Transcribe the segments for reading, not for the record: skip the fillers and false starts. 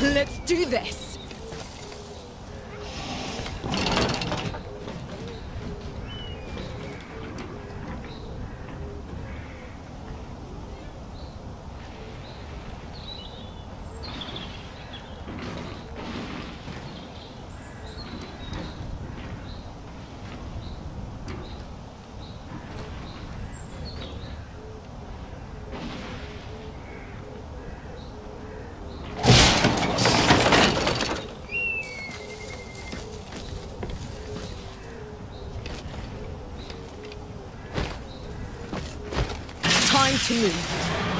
Let's do this! Time to move.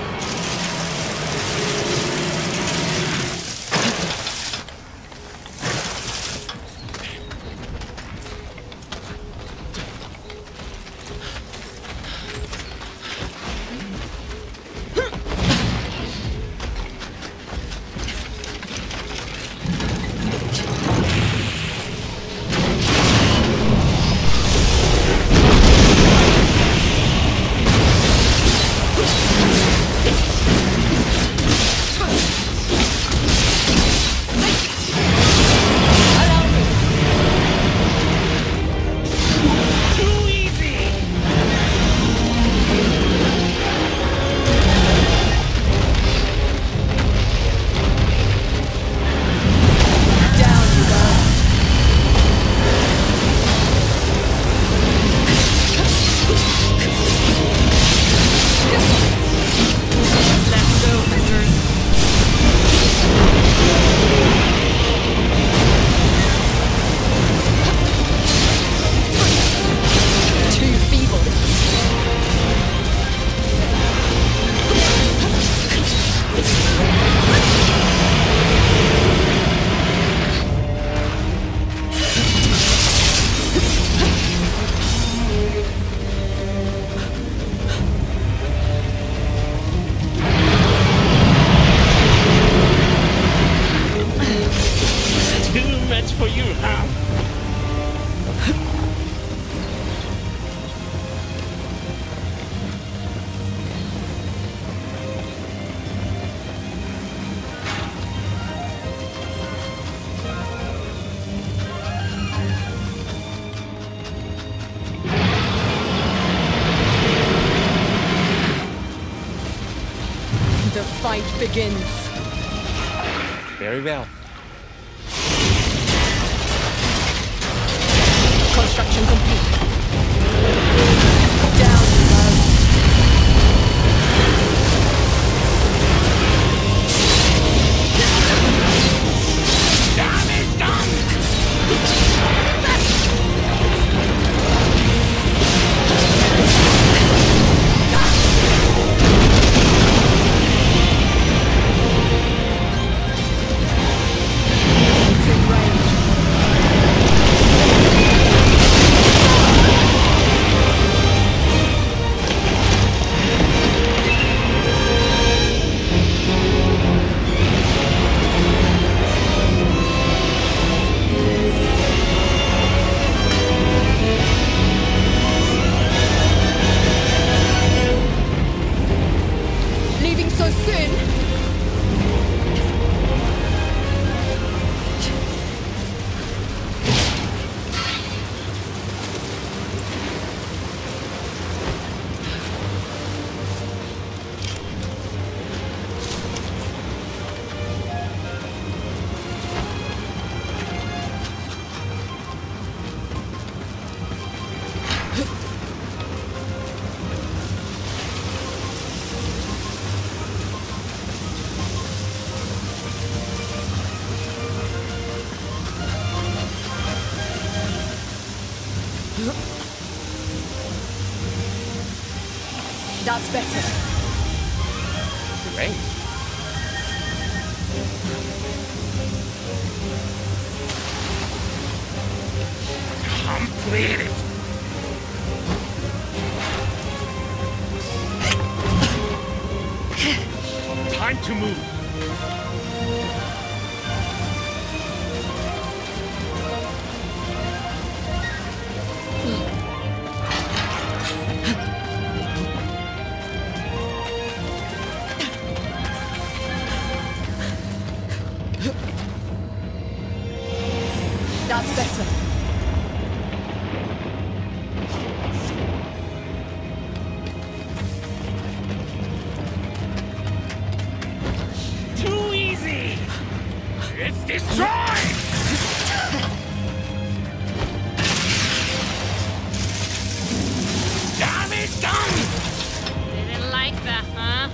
The fight begins. Very well. Construction complete. Down below. Damage done! That's better. Great. Completed. Time to move. it done! Didn't like that, huh?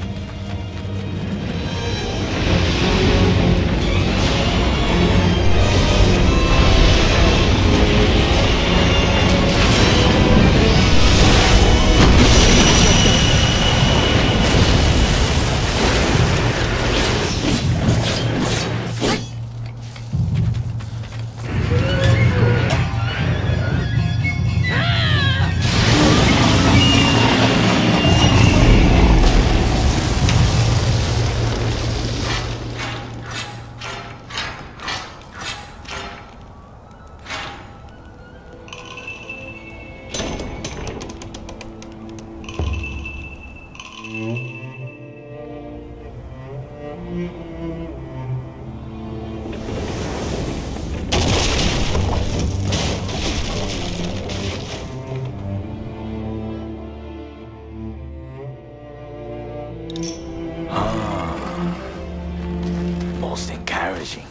Most encouraging.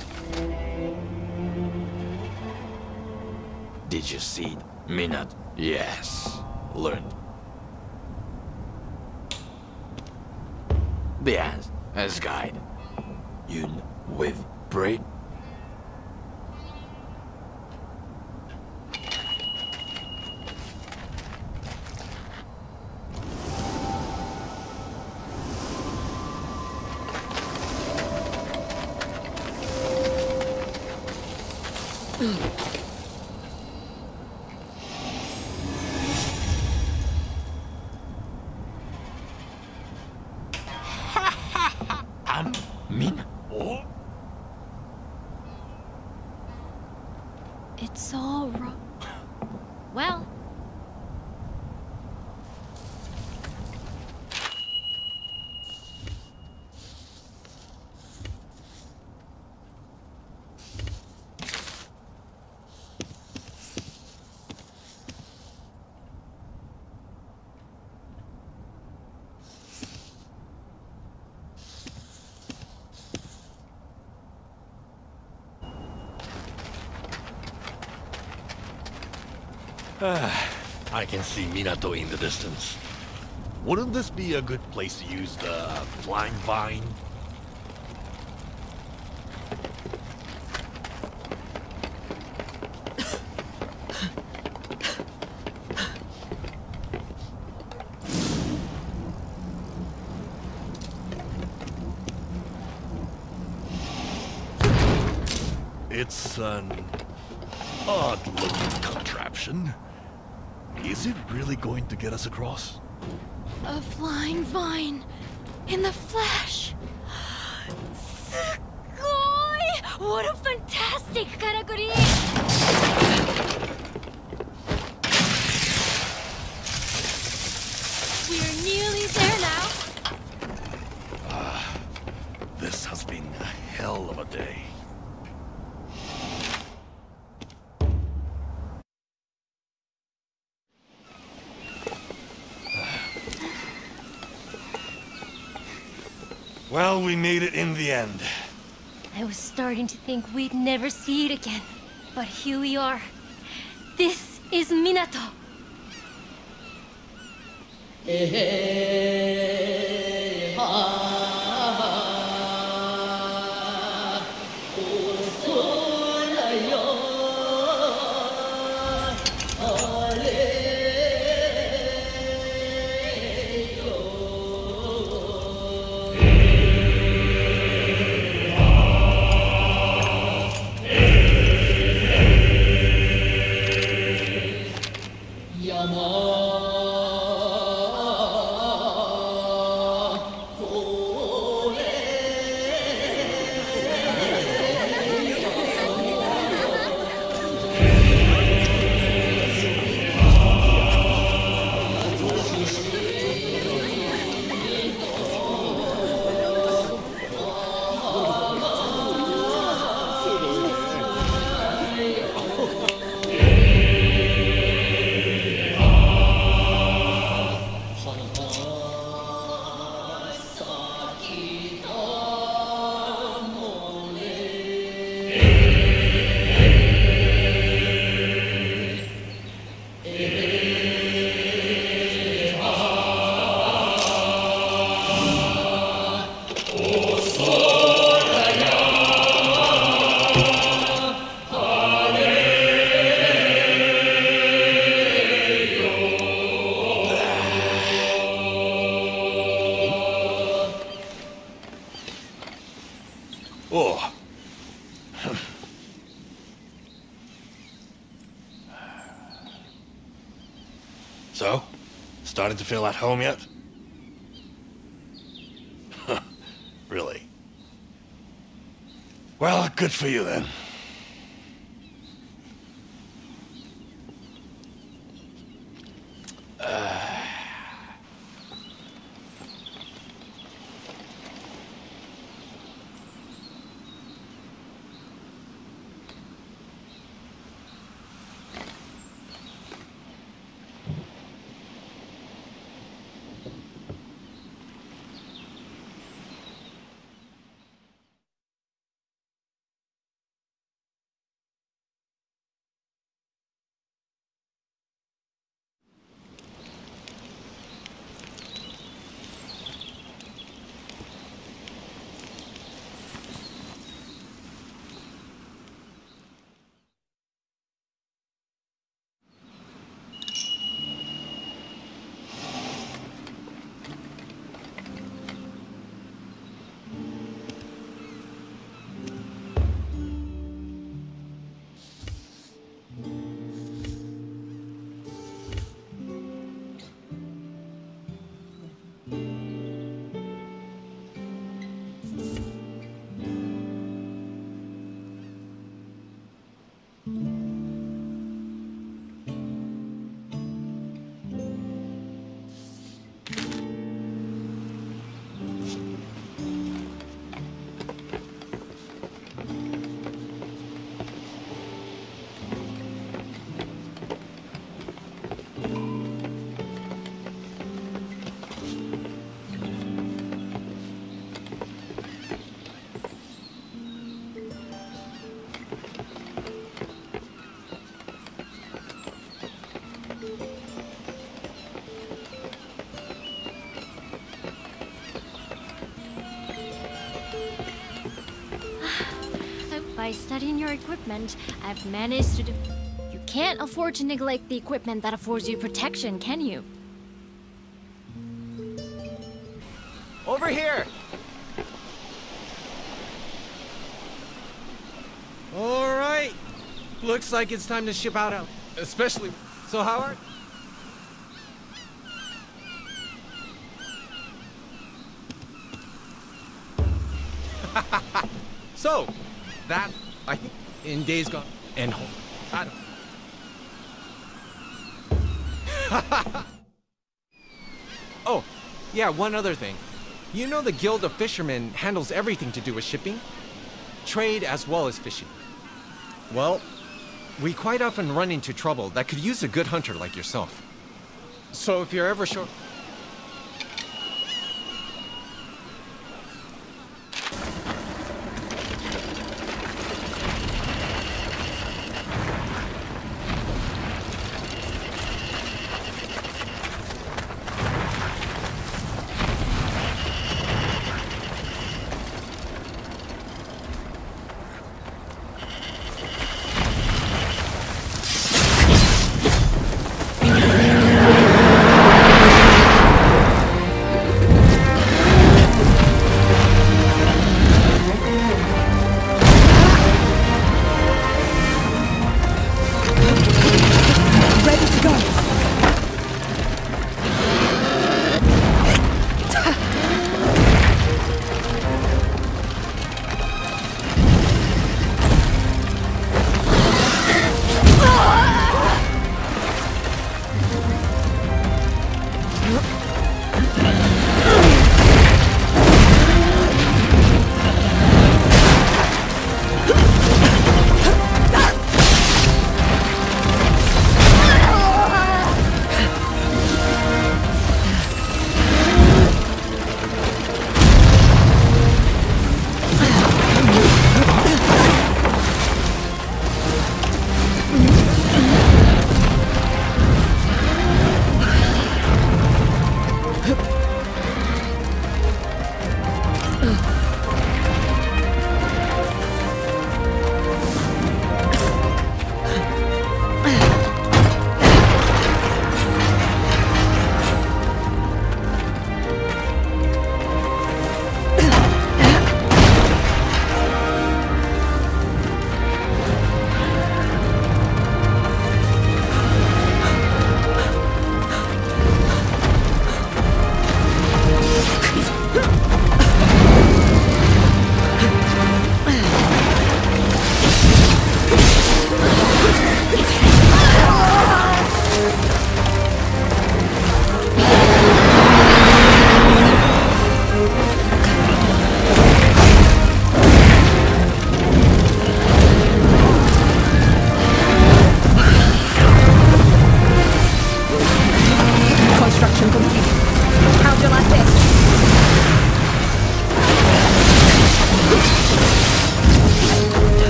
Did you see Minot? Yes. Learned. The as guide. Yun with break. Min? Oh? It's all wrong. Well. I can see Minato in the distance. Wouldn't this be a good place to use the flying vine? It's an odd-looking contraption. Is it really going to get us across? A flying vine in the flesh. Sugoi! What a fantastic karakuri! We're nearly there now. This has been a hell of a day. Well, we made it in the end. I was starting to think we'd never see it again. But here we are. This is Minato. So? Starting to feel at home yet? Really? Well, good for you then. By studying your equipment, I've managed to You can't afford to neglect the equipment that affords you protection, can you? Over here! Alright! Looks like it's time to ship out. Especially... So, Howard? So, that, I think, in days gone, and home. I don't... Oh, yeah, one other thing. You know the Guild of Fishermen handles everything to do with shipping? Trade as well as fishing. Well, we quite often run into trouble that could use a good hunter like yourself. So if you're ever short...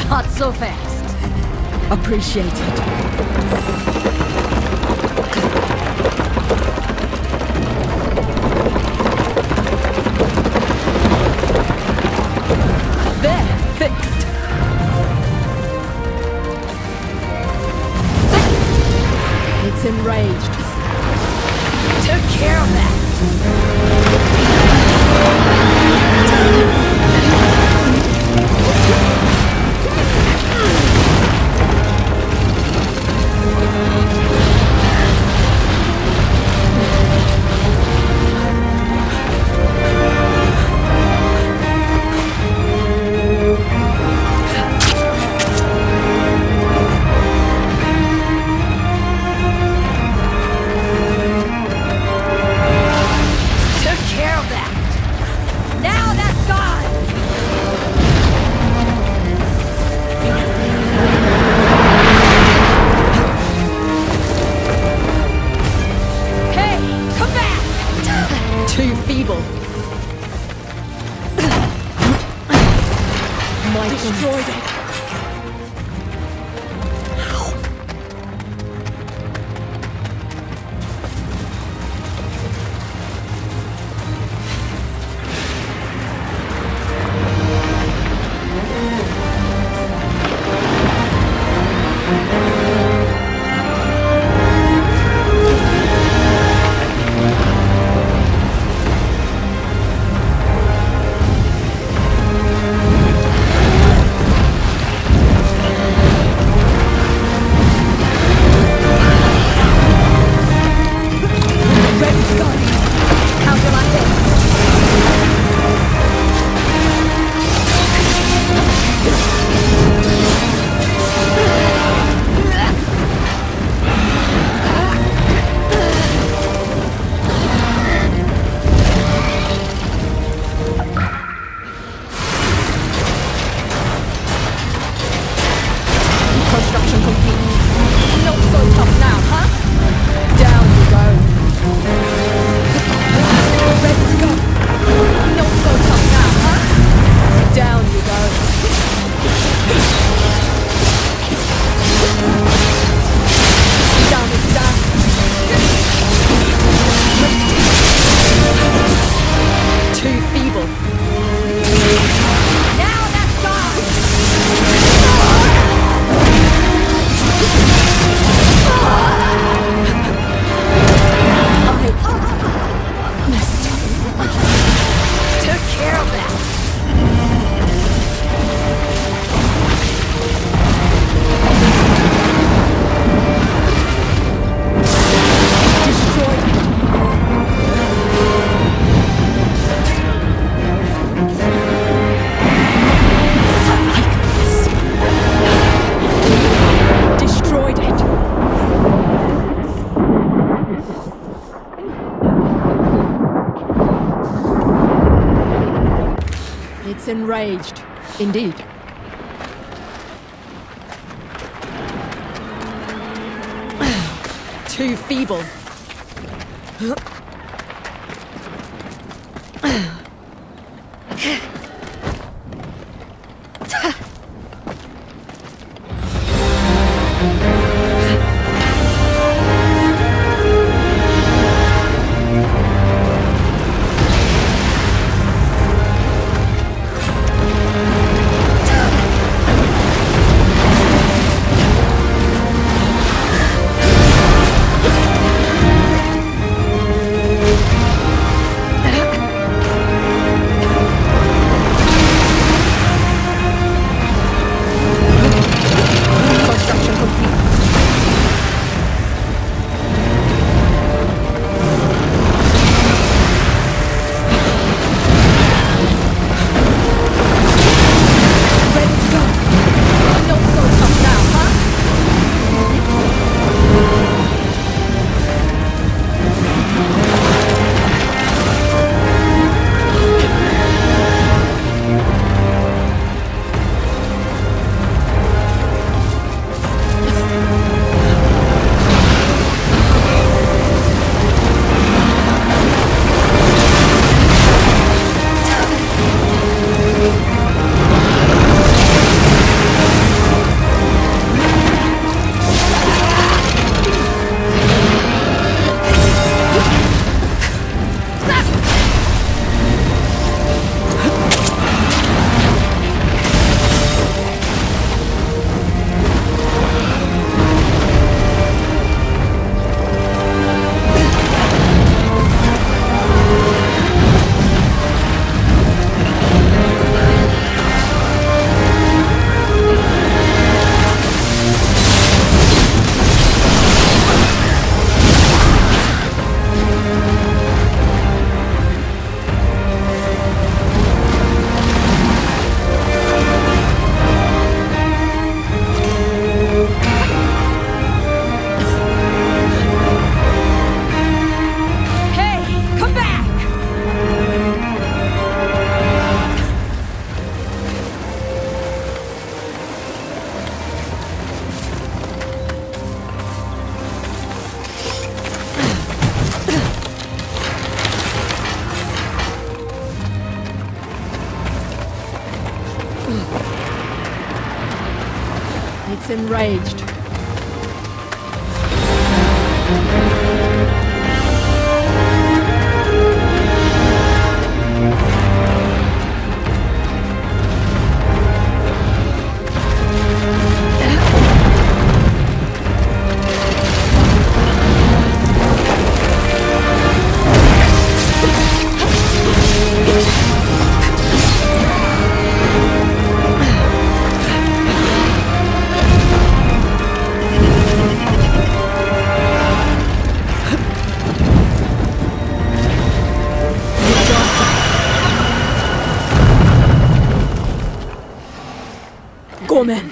Not so fast. Appreciate it. There, fixed. It's enraged. Took care of that. Too feeble. My destroyed it. Construction complete. Not so tough now, huh? Down you go. Ready to go. Not so tough now, huh? Down you go. Down is down. Too feeble. Now that's gone! Took care of that. Destroyed it. I like this. Destroyed it. It's enraged. Indeed. Too feeble. It's enraged. Gorman.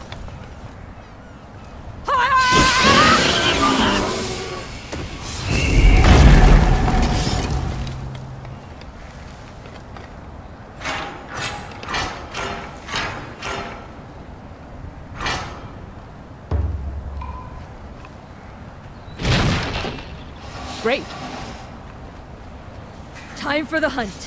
Great. Time for the hunt.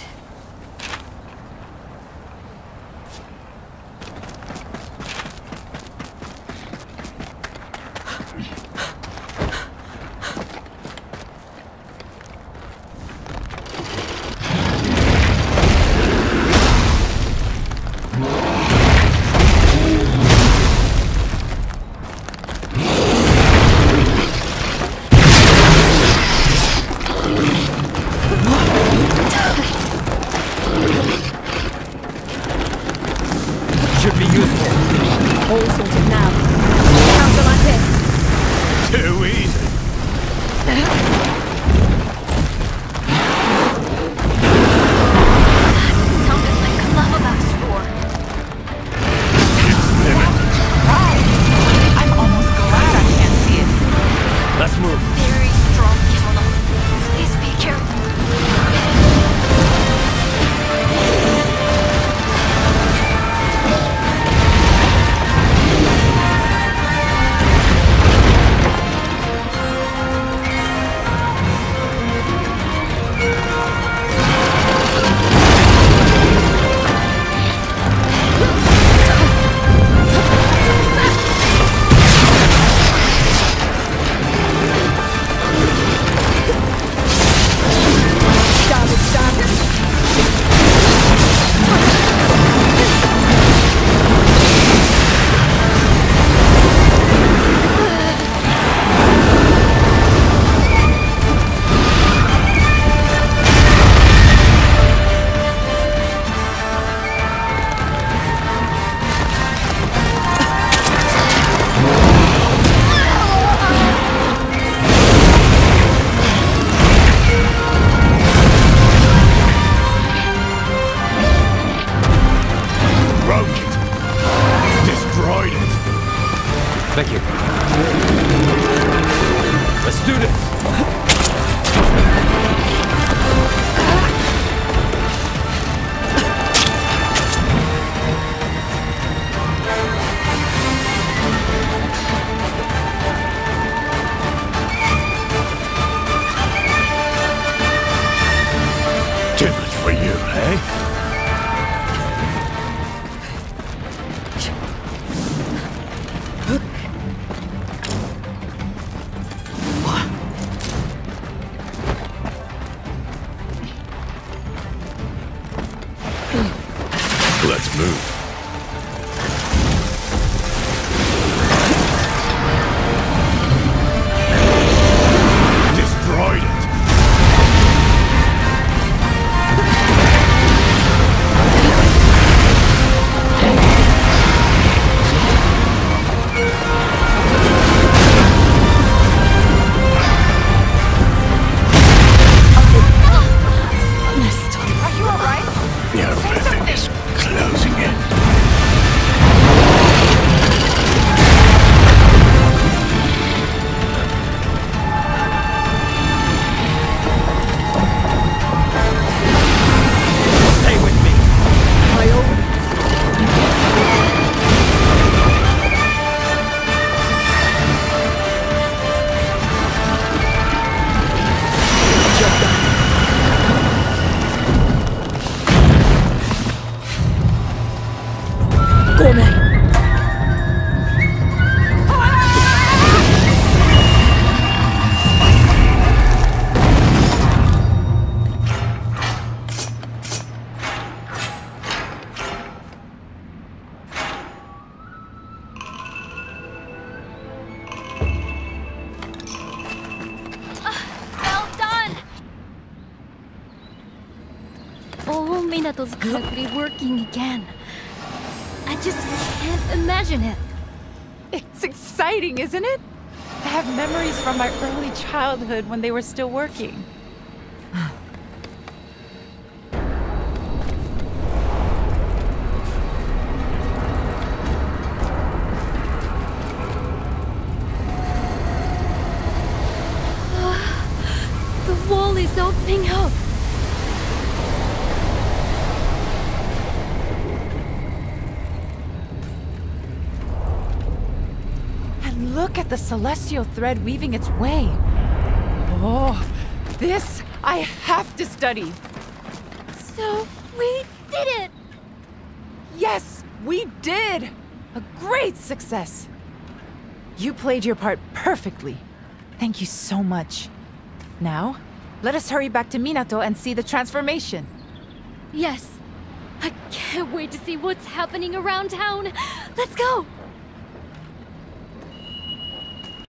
Should be useful. All sorted now. Counter like this. Too easy. Sounded like a lava-box roar. I'm almost glad I can't see it. Let's move. Very strong kimono. Please be careful. Thank you. Let's do this! Too much for you, eh? Let's move. Destroyed it. Are you alright? Everything is closing in. Stay with me. My own. Job done. Gorman. Minato's karakuri working again. I just can't imagine it. It's exciting, isn't it? I have memories from my early childhood when they were still working. The wall is opening up. And look at the celestial thread weaving its way. Oh, this I have to study. So, we did it! Yes, we did! A great success! You played your part perfectly. Thank you so much. Now, let us hurry back to Minato and see the transformation. Yes. I can't wait to see what's happening around town. Let's go!